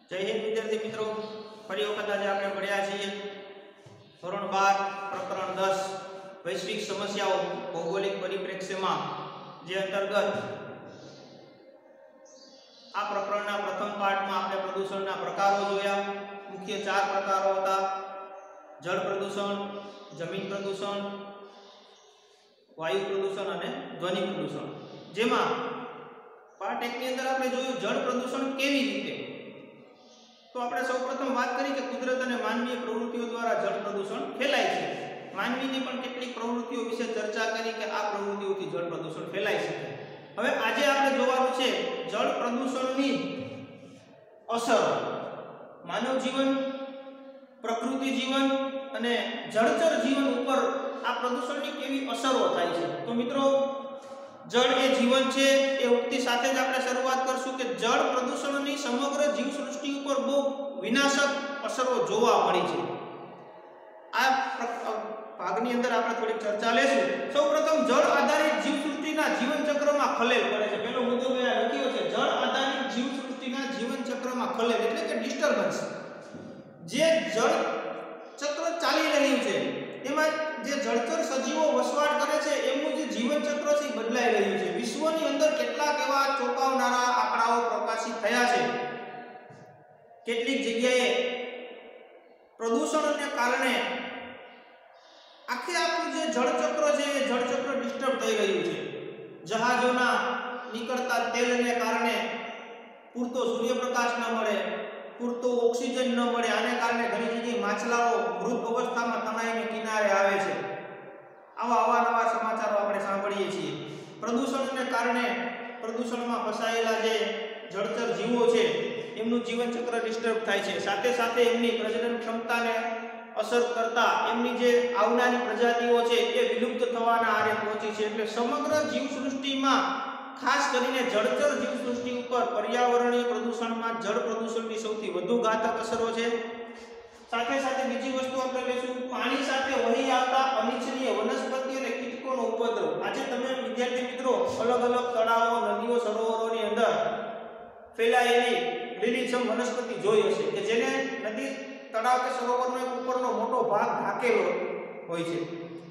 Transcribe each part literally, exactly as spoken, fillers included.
जय हिंद विद्यार्थी मित्रों, फरी वखत आज आपणे भण्या छीए धोरण बार प्रकरण दस वैश्विक समस्याओं भौगोलिक परिप्रेक्ष्य में जे अंतर्गत आ प्रकरणना प्रथम पाठ में आपणे प्रदूषणना प्रकारो जोया। मुख्य चार प्रकारो हता, जल प्रदूषण, जमीन प्रदूषण, वायु प्रदूषण और ध्वनि प्रदूषण। जेमां पाठ एक अंदर आपणे जोयुं जल प्रदूषण केवी रीते। तो आपणे सौप्रथम बात करी कि कुदरत और मानवीय प्रवृत्तिओ द्वारा जल प्रदूषण फैलाय छे। मानवीनी पण केटलीक प्रवृत्तिओ विषे चर्चा करी कि आ प्रवृत्तिओथी जल प्रदूषण फैलाय शके। हवे आजे आपणे जोवानुं छे जल प्रदूषणनी असर मानव जीवन, प्रकृति जीवन अने जलचर जीवन उपर आ प्रदूषणनी केवी असरो थाय छे। तो मित्रों, जल ए जीवन छे ए उक्ति साथे ज आपणे शरूआत करशुं कि जल प्रदूषणनी समग्र जीवसृष्टि उपर बहु विनाशक असरो जोवा मळी छे। आ भागनी अंदर आपणे थोड़ी चर्चा लेशुं। सौप्रथम जल आधारित जीवसृष्टिना जीवन चक्रमा खलेल पड़े छे। पहेलो मुद्दो મે લખ્યો છે જળ આધારિત જીવસૃષ્ટિના જીવન ચક્રમાં ખલેલ એટલે કે ડિસ્ટર્બન્સ। જે જળ ચક્ર ચાલી રહ્યું છે એમાં જે જળચર સજીવો વસવાટ કરે છે એમનું જે જીવન ચક્ર છે બદલાઈ રહ્યું છે। વિશ્વની અંદર કેટલાક એવા ચોંકાવનારા આંકડાઓ પ્રકાશિત થયા છે। કેટલીક જગ્યાએ પ્રદૂષણને કારણે આખે આખું જે જળચક્ર છે એ જળચક્ર ડિસ્ટર્બ થઈ રહ્યું છે। જહાજોના નીકળતા તેલને કારણે પૂરતો સૂર્યપ્રકાશ ન મળે, પૂરતો ઓક્સિજન ન મળે, આને કારણે ઘણી જગ્યાએ માછલાઓ મૃત અવસ્થામાં તણાઈને કિનારે આવે છે। આવા અવારનવાર સમાચારો આપણે સાંભળીએ છીએ। પ્રદૂષણને કારણે પ્રદૂષણમાં ફસાયેલા જે જળચર જીવો છે એમનું જીવન ચક્ર ડિસ્ટર્બ થાય છે। સાથે સાથે એમની પ્રજનન ક્ષમતાને અસર કરતા એમની જે આવનારી પ્રજાતિઓ છે એ વિલુપ્ત થવાના આરે પહોંચી છે। એટલે સમગ્ર જીવસૃષ્ટિમાં ખાસ કરીને જળચર જીવસૃષ્ટિ ઉપર પર્યાવરણીય પ્રદૂષણમાં જળ પ્રદૂષણની સૌથી વધુ ઘાતક અસરો છે। સાથે સાથે બીજી વસ્તુ આપણે લેશું, પાણી સાથે વહી આવતા અનિચ્છનીય વનસ્પતિ અને કીટકોનો ઉપદ્રવ। આજે તમે વિદ્યાર્થી મિત્રો અલગ અલગ તળાવો, નદીઓ, સરોવરોની અંદર ફેલાયેલી લીલીછમ વનસ્પતિ જોઈ હશે કે જેને નદી, તળાવ કે સરોવરનો એક ઉપરનો મોટો ભાગ ઢાંકેલો હોય છે।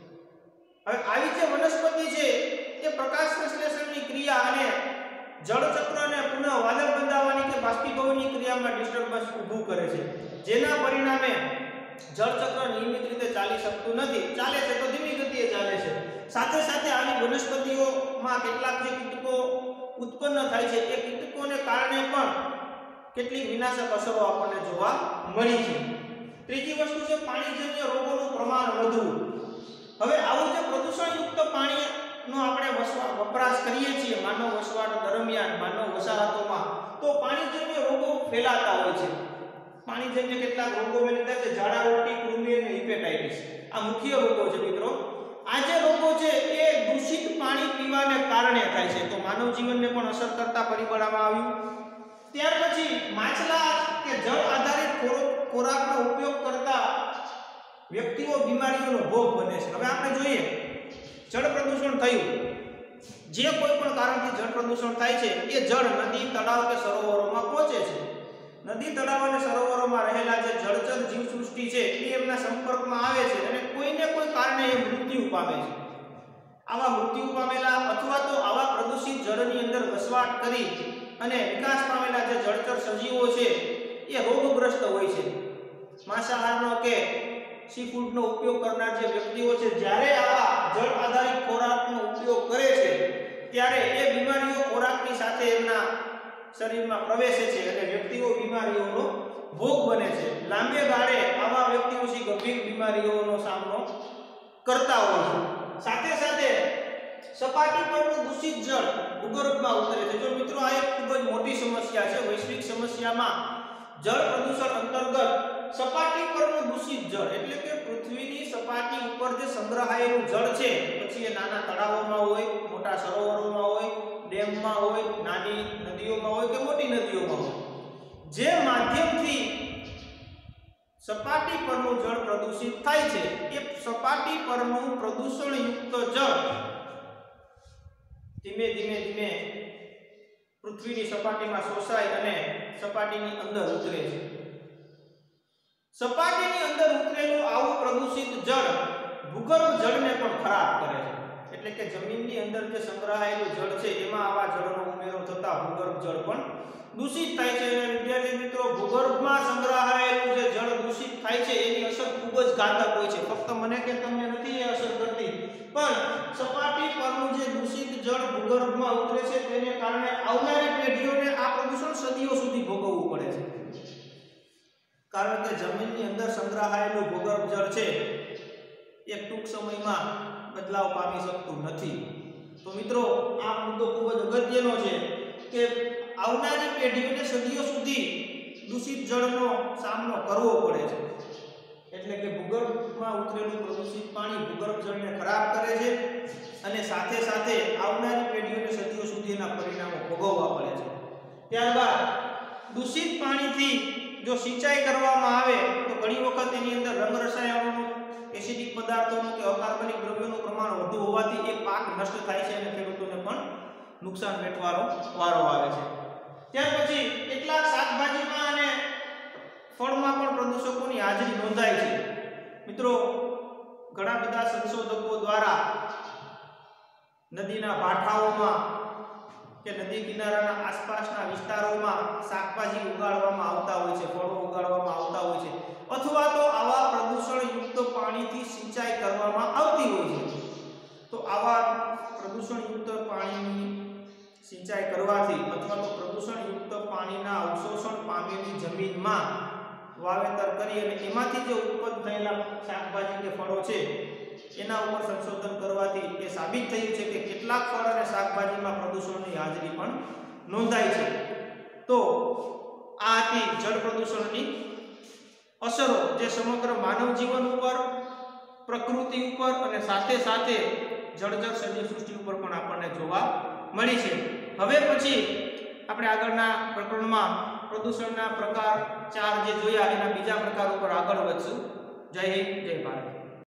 હવે આવી જે વનસ્પતિ છે એ પ્રકાશ સંશ્લેષણની ક્રિયા અને જળચક્રને પુનઃ વાદળ બંધાવવાની કે બાષ્પીભવનની ક્રિયામાં ડિસ્ટર્બન્સ ઊભું કરે છે, જેના પરિણામે જળચક્ર નિયમિત રીતે ચાલી શકતું નથી। ચાલે છે તો ધીમી ગતિએ ચાલે છે। સાથે સાથે આવી વનસ્પતિઓમાં કેટલાક જે કીટકો ઉત્પન્ન થાય છે એ કીટકોને કારણે પણ કેટલીક વિનાશક અસરો આપણને જોવા મળી છે। ત્રીજી વસ્તુ છે પાણીજન્ય રોગોનું પ્રમાણ વધવું। હવે આવું જે પ્રદૂષણયુક્ત પાણીનો આપણે વપરાશ કરીએ છીએ માનવ વસવાટ દરમિયાન, માનવ વસાહતોમાં, તો પાણીજન્ય રોગો ફેલાતા હોય છે। પાણીજન્ય કેટલાક રોગો ફેલાતા છે, ઝાડા ઉલટી, કૃમિ અને હિપેટાઇટિસ। આ મુખ્ય રોગો છે મિત્રો। આ જે રોગો છે એ દૂષિત પાણી પીવાને કારણે થાય છે, તો માનવ જીવનને પણ અસર કરતા પરિબળમાં આવ્યું। ત્યાર પછી માછલા કે જળ આધારિત ખોરાકનો ઉપયોગ કરતા વ્યક્તિઓ બીમારીઓનો ભોગ બને છે। હવે આપણે જોઈએ જળ પ્રદૂષણ થયું, જે કોઈ પણ કારણથી જળ પ્રદૂષણ થાય છે એ જળ નદી, તળાવ કે સરોવરોમાં પહોંચે છે। નદી, તળાવ અને સરોવરોમાં રહેલા જે જળચર જીવસૃષ્ટિ છે એ એમના સંપર્કમાં આવે છે અને કોઈને કોઈ કારણે એ મૃત્યુ પામે છે। આવા મૃત્યુ પામેલા અથવા તો આવા પ્રદૂષિત જળની અંદર વસવાટ કરી અને વિકાસ પામેલા જે જળચર સજીવો છે એ રોગગ્રસ્ત હોય છે। માંસાહારનો કે સી ફૂડનો ઉપયોગ કરનાર જે વ્યક્તિઓ છે જ્યારે આવા જળ આધારિત ખોરાકનો ઉપયોગ કરે છે ત્યારે એ બીમારીઓ ખોરાકની સાથે એમના શરીરમાં પ્રવેશે છે અને વ્યક્તિઓ બીમારીઓનો ભોગ બને છે। લાંબે ગાળે આવા વ્યક્તિઓ સી ગંભીર બીમારીઓનો સામનો કરતા હોય છે। સાથે સાથે સપાટી પરનું દૂષિત જળ ભૂગર્ભમાં ઉતરે છે। જો મિત્રો આ એક ખૂબ જ મોટી સમસ્યા છે। વૈશ્વિક સમસ્યામાં જળ પ્રદૂષણ અંતર્ગત સપાટી પરનું દૂષિત જળ એટલે કે પૃથ્વીની સપાટી ઉપર જે સંગ્રહાયેલું જળ છે, પછી એ નાના તળાવોમાં હોય, મોટા સરોવરોમાં હોય, ડેમમાં હોય, નાની નદીઓમાં હોય કે મોટી નદીઓમાં હોય, જે માધ્યમથી સપાટી પરનું જળ પ્રદૂષિત થાય છે એ સપાટી પરનું પ્રદૂષણયુક્ત જળ ધીમે ધીમે ધીમે પૃથ્વીની સપાટીમાં શોષાય અને સપાટીની અંદર ઉતરે છે. સપાટીની અંદર ઉતરેલું આવું પ્રદૂષિત જળ ભૂગર્ભ જળને પણ ખરાબ કરે છે. એટલે કે જમીનની અંદર જે સંગ્રહાયેલું જળ છે એમાં આવા જળનો ઉમેરો થતા ભૂગર્ભ જળ પણ દૂષિત થાય છે. અને વિદ્યાર્થી મિત્રો, ભૂગર્ભમાં સંગ્રહાયેલું જે જળ દૂષિત થાય છે એની અસર ખૂબ જ ઘાતક હોય છે. ફક્ત મને કે તમને નથી એ અસર કરતી, પણ સપાટી પરનું જે દૂષિત જળ ભૂગર્ભમાં ઉતરે છે તેને કારણે આવનારી પેઢીઓને આ પ્રદૂષણ સદીઓ સુધી ભોગવવું પડે છે. કારણ કે જમીનની અંદર સંગ્રહાયેલું ભૂગર્ભ જળ છે એ ટૂંક સમયમાં બદલાવ પામી શકતું નથી. તો મિત્રો, આ મુદ્દો ખૂબ જ અગત્યનો છે કે આવનારી પેઢીઓને સદીઓ સુધી દૂષિત જળનો સામનો કરવો પડે છે. એટલે કે ભૂગર્ભમાં ઉતરેલું પ્રદૂષિત પાણી ભૂગર્ભ જળને ખરાબ કરે છે અને સાથે સાથે આવનારી પેઢીઓને સદીઓ સુધી એના પરિણામો ભોગવવા પડે છે. ત્યારબાદ દૂષિત પાણીથી જો સિંચાઈ કરવામાં આવે તો ઘણી વખત એની અંદર રંગ રસાયણોનું, એસિડિક પદાર્થોનું કે અકાર્બનિક દ્રવ્યોનું પ્રમાણ વધુ હોવાથી એ પાક નષ્ટ થાય છે અને ખેડૂતોને પણ નુકસાન વેઠવાનો વારો આવે છે. ત્યાર પછી કેટલાક શાકભાજીમાં અને ફળમાં પણ પ્રદૂષકોની હાજરી નોંધાય છે. મિત્રો, ઘણા બધા સંશોધકો દ્વારા નદીના ભાઠાઓમાં કે નદી કિનારાના આસપાસના વિસ્તારોમાં શાકભાજી ઉગાડવામાં આવતા હોય છે, ફળો ઉગાડવામાં આવતા હોય છે, અથવા તો આવા પ્રદૂષણયુક્ત પાણીથી સિંચાઈ કરવામાં આવતી હોય છે. તો આવા પ્રદૂષણયુક્ત પાણીની સિંચાઈ કરવાથી અથવા તો પ્રદૂષણયુક્ત પાણીના અવશોષણ પામેલી જમીનમાં વાવેતર કરી અને એમાંથી જે ઉત્પન્ન થયેલા શાકભાજી કે ફળો છે એના ઉપર સંશોધન કરવાથી એ સાબિત થયું છે કે કેટલાક ફળ અને શાકભાજીમાં પ્રદૂષણની હાજરી પણ નોંધાય છે. તો આ હતી જળ પ્રદૂષણની અસરો જે સમગ્ર માનવ જીવન ઉપર, પ્રકૃતિ ઉપર અને સાથે સાથે જળચર સજીવ સૃષ્ટિ ઉપર પણ આપણને જોવા મળી છે. હવે પછી આપણે આગળના પ્રકરણમાં પ્રદૂષણના પ્રકાર ચાર જે જોયા એના બીજા પ્રકાર ઉપર આગળ વધશું. જય હિન્દ, જય ભારત.